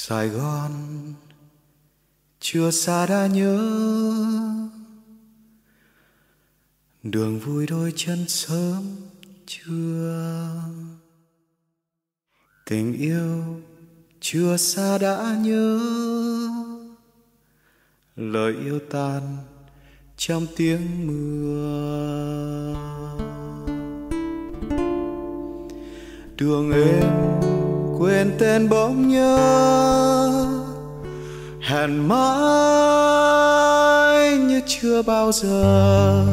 Sài Gòn chưa xa đã nhớ, đường vui đôi chân sớm trưa. Tình yêu chưa xa đã nhớ, lời yêu tan trong tiếng mưa. Đường êm quên tên bỗng nhớ, hẹn mãi như chưa bao giờ.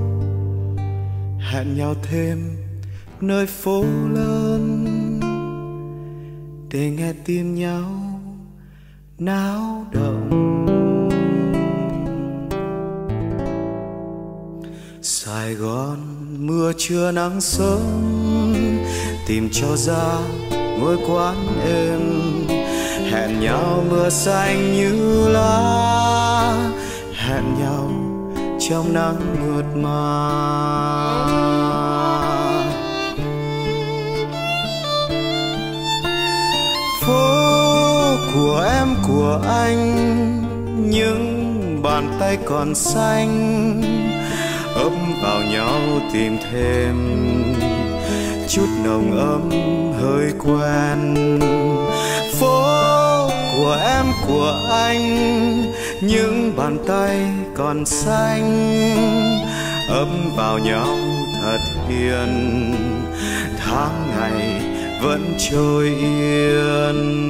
Hẹn nhau thêm nơi phố lớn để nghe tim nhau náo động. Sài Gòn mưa trưa nắng sớm, tìm cho ra ngôi quán êm. Hẹn nhau mưa xanh như lá, hẹn nhau trong nắng mượt mà. Phố của em của anh, những bàn tay còn xanh, ấm vào nhau tìm thêm chút nồng ấm hơi quen. Phố của em của anh, những bàn tay còn xanh, ấm vào nhau thật hiền. Tháng ngày vẫn trôi yên.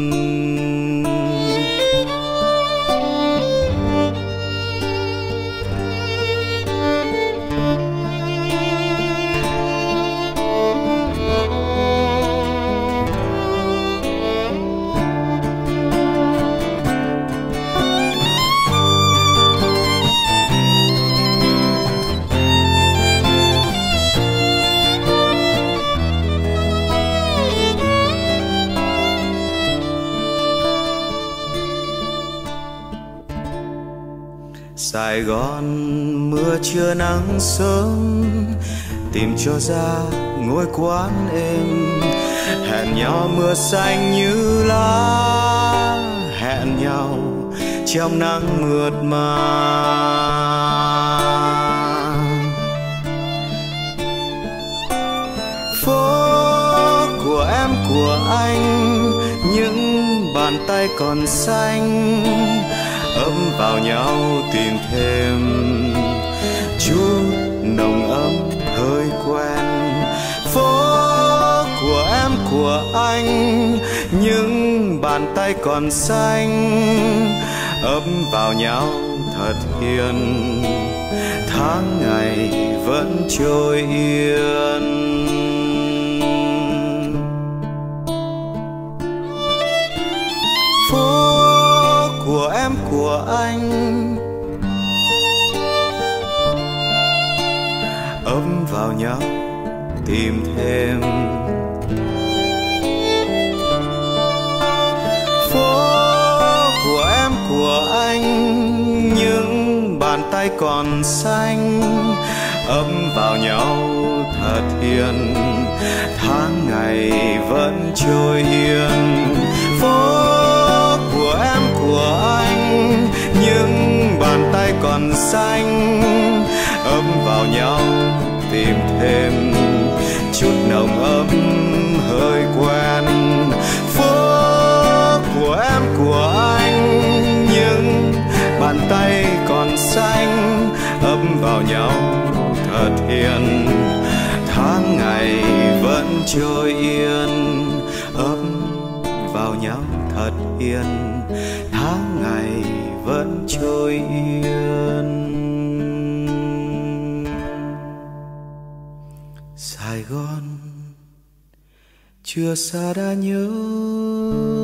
Sài Gòn mưa trưa nắng sớm, tìm cho ra ngôi quán êm. Hẹn nhau mưa xanh như lá, hẹn nhau trong nắng mượt mà. Phố của em của anh, những bàn tay còn xanh, ấm vào nhau tìm thêm chút nồng ấm hơi quen. Phố của em của anh, những bàn tay còn xanh, ấm vào nhau thật hiền. Tháng ngày vẫn trôi yên. Của em của anh, ấm vào nhau tìm thêm. Phố của em của anh, những bàn tay còn xanh, ấm vào nhau thật hiền. Tháng ngày vẫn trôi yên. Phố của em của anh, những bàn tay còn xanh, ấm vào nhau tìm thêm chút nồng ấm hơi quen. Phố của em của anh, những bàn tay còn xanh, ấm vào nhau thật hiền. Tháng ngày vẫn trôi yên, ấm vào nhau thật hiền. Tháng ngày vẫn trôi yên. Sài Gòn chưa xa đã nhớ,